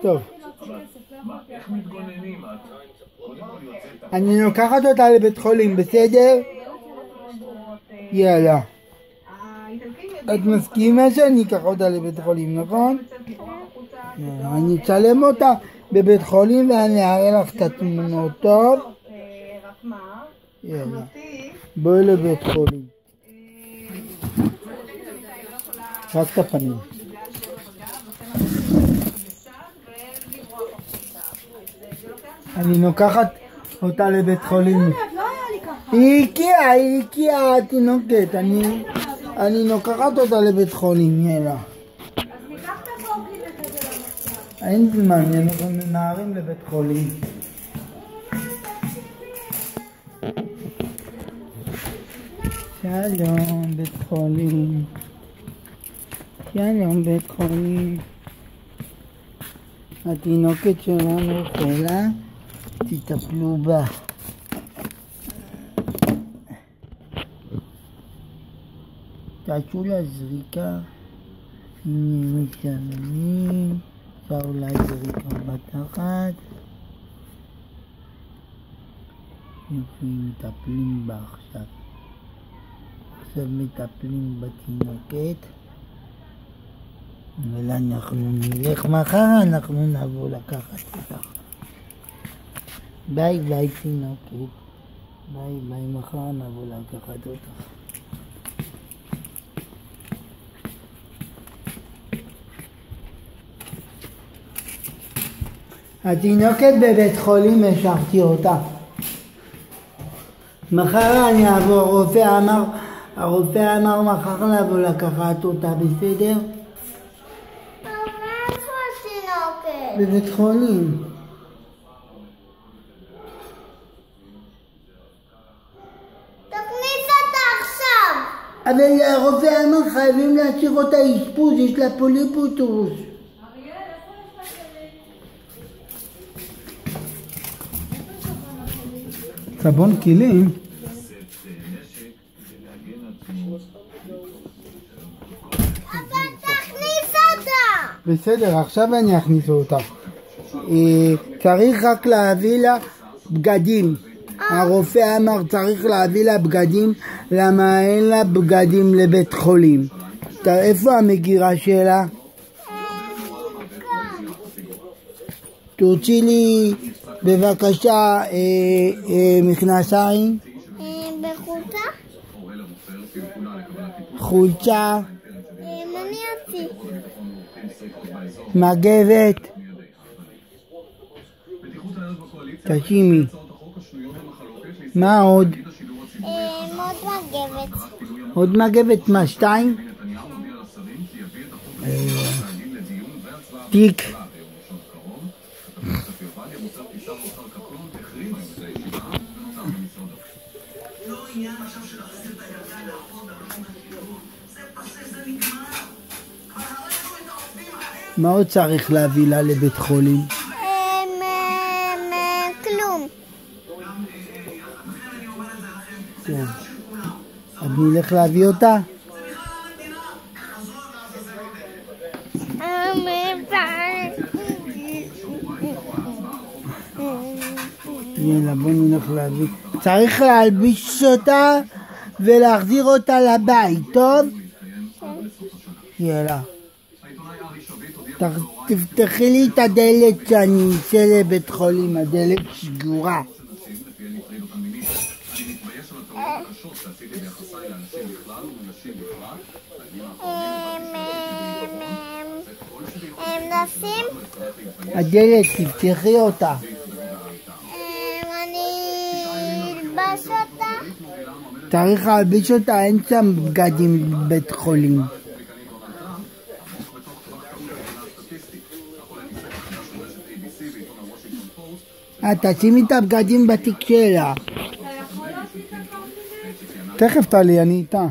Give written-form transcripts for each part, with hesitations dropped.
טוב. אני לוקחת אותה לבית חולים, בסדר? יאללה. את מסכימה שאני אקח אותה לבית חולים, נכון? אני אצלם אותה בבית חולים ואני אראה לך את התמונות, טוב? יאללה. בואי לבית חולים. רק את הפנים. אני לוקחת אותה לבית חולים. היא הגיעה התינוקת. אני לוקחת אותה לבית חולים, יאללה. אין זמן, אנחנו נערים לבית חולים. שלום, בית חולים. שלום, בית חולים. התינוקת שלנו חולה, תטפלו בה. תעשו לה זריקה, אם מתאמנים, אפשר אולי זריקה בתחת. יופי, מטפלים בה עכשיו. עכשיו מטפלים בתינוקת. ואנחנו נלך מחר, אנחנו נבוא לקחת אותך. ביי ביי תינוקת. ביי ביי, מחר נבוא לקחת אותך. התינוקת בבית חולים, השארתי אותה. מחר אני אבוא, הרופא אמר מחר לבוא לקחת אותה, בסדר? איפה התינוקת? בבית חולים. תכניס אותה עכשיו. אבל הרופא אמר חייבים להשאיר אותה אשפוז, יש לה פוליפוטוס. סבון כלים. אבל תכניס אותה. בסדר, עכשיו אני אכניס אותה. צריך רק להביא לה בגדים. הרופא אמר צריך להביא לה בגדים, למה אין לה בגדים לבית חולים. איפה המגירה שלה? תוציא לי בבקשה מכנסיים. בחולצה? חולצה. מניעתי. מגבת. תשימי. מה עוד? עוד מגבת. עוד מגבת, מה, 2? תיק. מה עוד צריך להביא לה לבית חולים? כלום. טוב. אני אלך להביא אותה? יאללה, בוא נלך להביא. צריך להלביש אותה ולהחזיר אותה לבית, טוב? יאללה. תפתחי לי את הדלת שאני אצא לבית חולים, הדלת סגורה. נשים? הדלת, תפתחי אותה. אני אלבש אותה? צריך להלביש אותה, אין שם בגדים בבית חולים. תשימי את הבגדים בתיק שלה. תכף תעלי, אני איתה.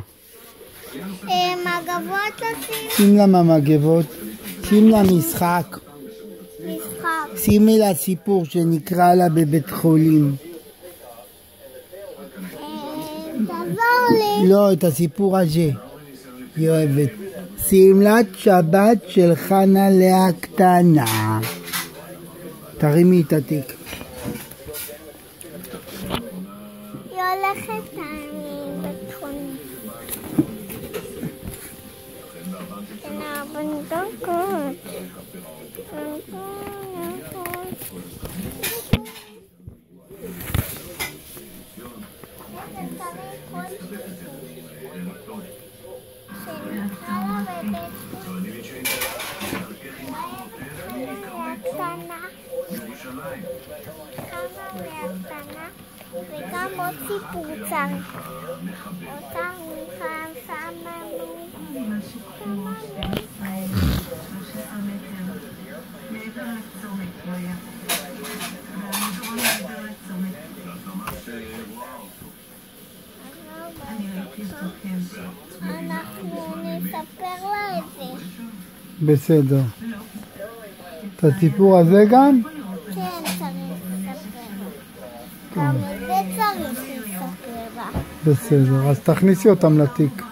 מגבות לשים? שים לה מגבות. שים לה משחק. שימי לה סיפור שנקרא לה בבית חולים. תעזור לי. לא, את הסיפור הזה. היא אוהבת. שמלת שבת של חנה לאה קטנה. תרימי את התיק. היא הולכת מבית חולים. כן, אבל דקות. וגם עוד סיפור צריך. אותה מיכל שמה אנחנו נספר לה את זה. בסדר. את הסיפור הזה גם? כן, צריך לספר. גם את זה צריך לספר לה. בסדר, אז תכניסי אותם לתיק.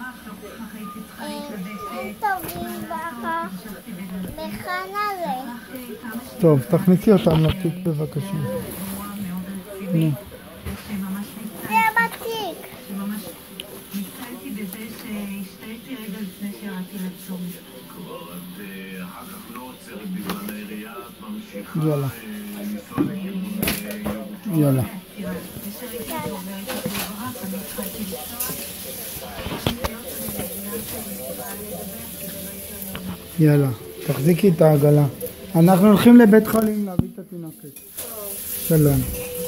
הם טובים בך לחנלה. טוב, תכניסי אותם לתיק בבקשה. נו. זה בתיק. נתקלתי בזה שהשתהיתי רגע לפני שירדתי לצומת. כבר את אחר כך לא עוצרת בגלל העירייה, את ממשיכה יאללה. לנסוע לכיוון יאללה. יאללה, תחזיקי את העגלה. אנחנו הולכים לבית חולים להביא את התינוקת. שלום.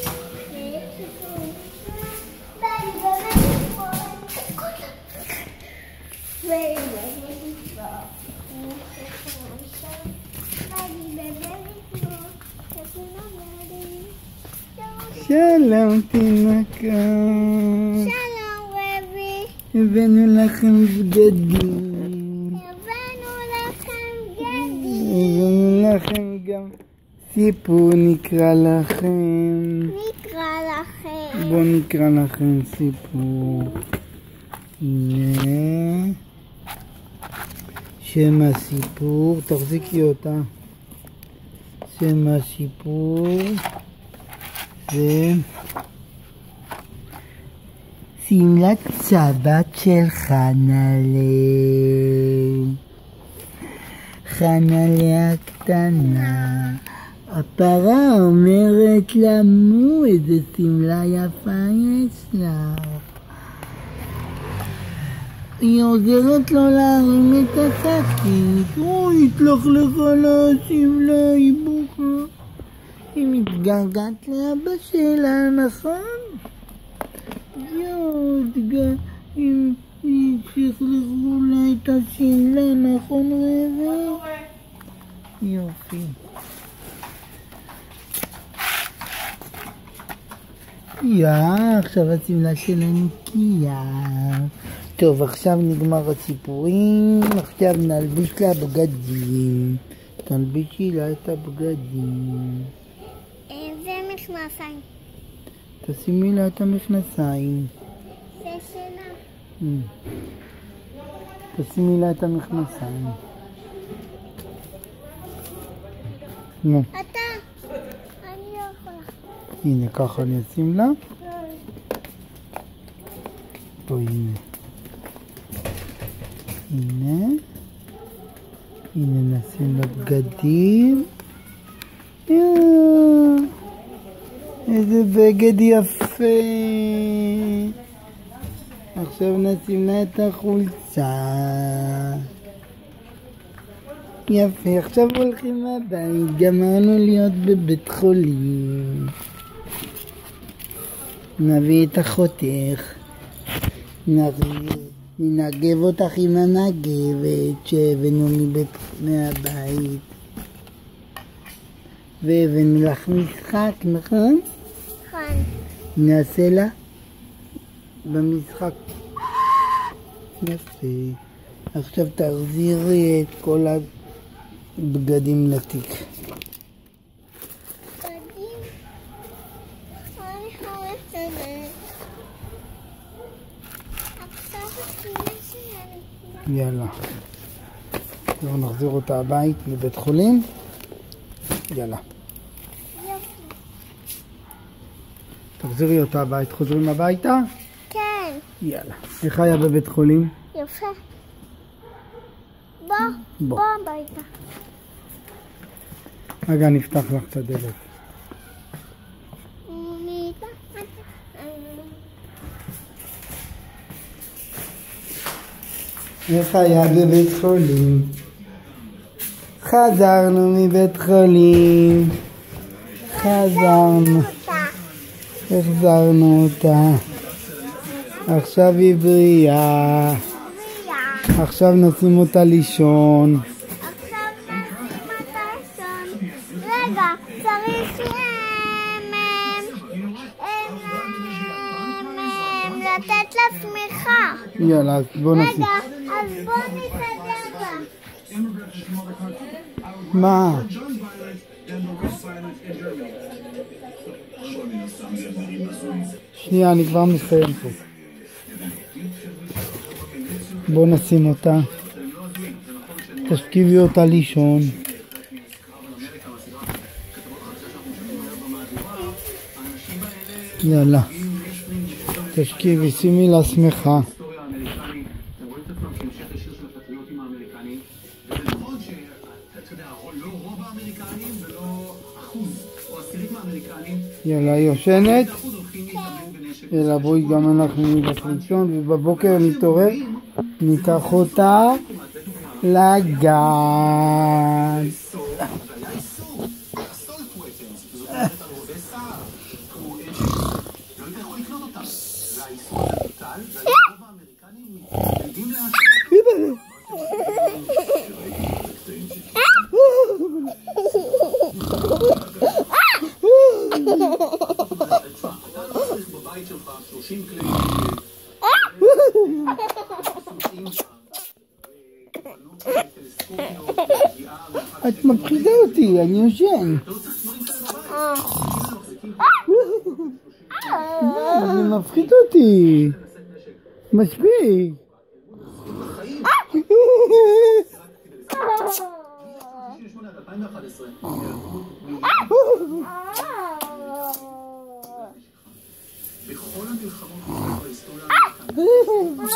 שלום תינוקת. שלום רבי. הבאנו לכם בגדים. הבאנו לכם גדי. הבאנו לכם גם סיפור נקרא לכם. נקרא לכם. בואו נקרא לכם סיפור. הנה שם הסיפור, תחזיקי אותה. שם הסיפור זה שמלת שבת של חנלה. חנלה הקטנה, הפרה אומרת למו איזה שמלה יפה יש לך. היא עוזרת לו להרים את השקית. אוי, התלכלך על השמלה, היא בוכה. היא מתגעגעת לאבא שלה, נכון? אם שכחו לה את השמלה, נכון רבע? יופי. עכשיו השמלה שלה נקייה. טוב, עכשיו נגמר הסיפורים, עכשיו נלביש לה בגדים. תלבישי לה את הבגדים. זה מכנסיים. תשימי לה את המכנסיים. זה שלה. תשימי לה את המכנסיים. נו. אתה. אני לא יכולה. הנה, ככה אני אשים לה. פה, הנה. הנה נשים לה בגדים. איזה בגד יפה. עכשיו נשים לה את החולצה. יפה, עכשיו הולכים מהבית. גמרנו להיות בבית חולים. נביא את אחותך. ננגב אותך עם הנגבת שהבאנו מהבית. והבאנו לך משחק, נכון? נכון. נעשה לה במשחק. יפה. עכשיו תחזירי את כל הבגדים לתיק. יאללה. בואו נחזיר אותה הבית מבית חולים. יאללה. תחזרי אותה הבית. חוזרים הביתה? כן. יאללה. איך היה בבית חולים? יפה. בוא הביתה. רגע, נפתח לך את הדלת. איך היה בבית חולים? חזרנו מבית חולים. חזרנו. החזרנו אותה. עכשיו היא בריאה. עכשיו נשים אותה לישון. רגע, צריך לתת לה שמיכה. יאללה, אז בוא נשים. רגע, אז בוא נסדר לה. מה? שנייה, אני כבר מסיים פה. בוא נשים אותה. תשכיבי אותה לישון. יאללה. תשכיבי, שימי לה שמחה. יאללה, היא יושנת? יאללה, בואי גם אנחנו נלך לישון, ובבוקר נתעורר, ניקח אותה לגן. את מפחידה אותי, אני יושן. זה מפחיד אותי. מספיק. בכל המלחמות בהיסטוריה האמריקנית,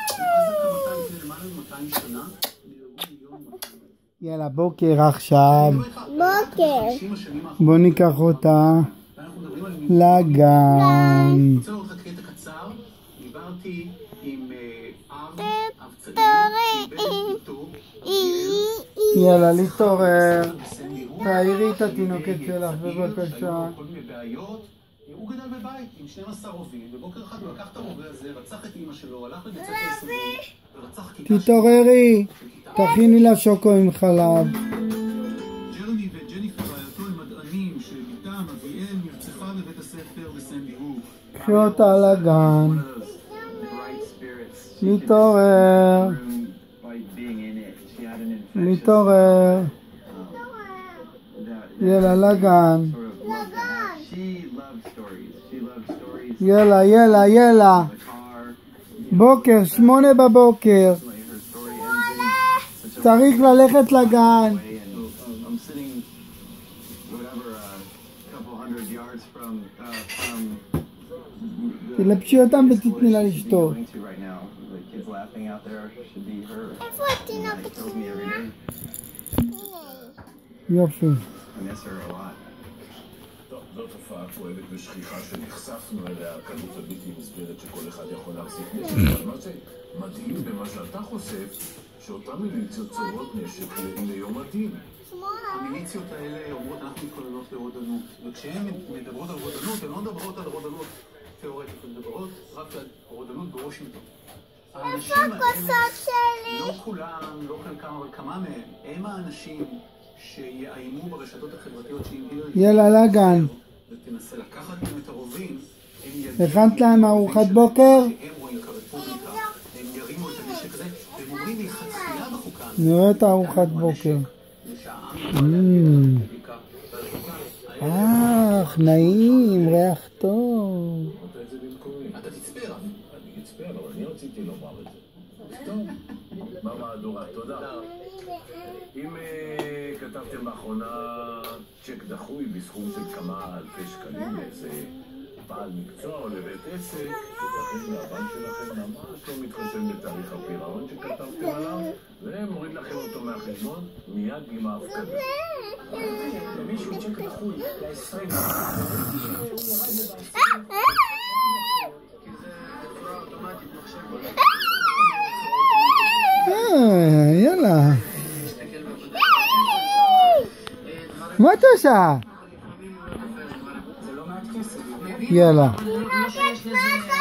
יאללה, בוקר עכשיו. בוקר. בוא ניקח אותה לגן. אני רוצה לראות לך קטע קצר. דיברתי עם אב צדיק, יאללה, להתעורר. תעירי את התינוקת שלך בבקשה. הוא גדל בבית עם 12 רובים, ובוקר אחד הוא לקח את הרובה הזה, רצח את אמא שלו, הלך לבית ספר יסודי, ורצח כיתה תתעוררי, תכיני לה שוקו עם חלב. ג'רמי וג'ניפר רעייתו הם מדענים שבתם אביהם נרצחה בבית הספר בסנדי הוק. קחי אותה לגן. להתעורר. להתעורר. יאללה, לגן. יאללה, יאללה, יאללה. בוקר, 8 בבוקר. צריך ללכת לגן. תלבשי אותם ותתני לה לשתות. איפה התינוקת שלי? יופי. זו תופעה כואבת ושכיחה שנחשפנו אליה, הקלות הבלתי מוסברת שכל אחד יכול להחזיק נשק. אבל מה שמדהים במה שאתה חושף, שאותן מיליציות צורות נשק ליום הדין. המיליציות האלה אומרות, אנחנו מתכוננות לרודנות, וכשהן מדברות על רודנות, הן לא מדברות על רודנות תיאורטית, הן מדברות רק על רודנות בוושינגטון. איפה הכוסות שלי? לא כולם, לא חלקם, אבל כמה מהם, הם האנשים שיאיימו ברשתות החברתיות יאללה, לגן. ותנסה לקחת להם את הרובים. הכנת להם ארוחת בוקר? הם רואים כרפובליקה, הם ירימו את הנשק הזה, והם אומרים מלכתחילה בחוקה. נראה את ארוחת בוקר. נעים, ריח טוב. אתה תצפה רב. אני אצפה, אבל אני רציתי לומר את זה. טוב. מה מהדורה? תודה. אם כתבתם באחרונה צ'ק דחוי בסכום של כמה אלפי שקלים לאיזה לבעל מקצוע או לבית עסק, ייתכן והבנק שלכם ממש לא מתחשב בתאריך הפירעון שכתבתם עליו, ומוריד לכם אותו מהחשבון מיד עם ההפקדה. למישהו צ'ק לחול, ל-20. יאללה. מה אתה עושה? יאללה.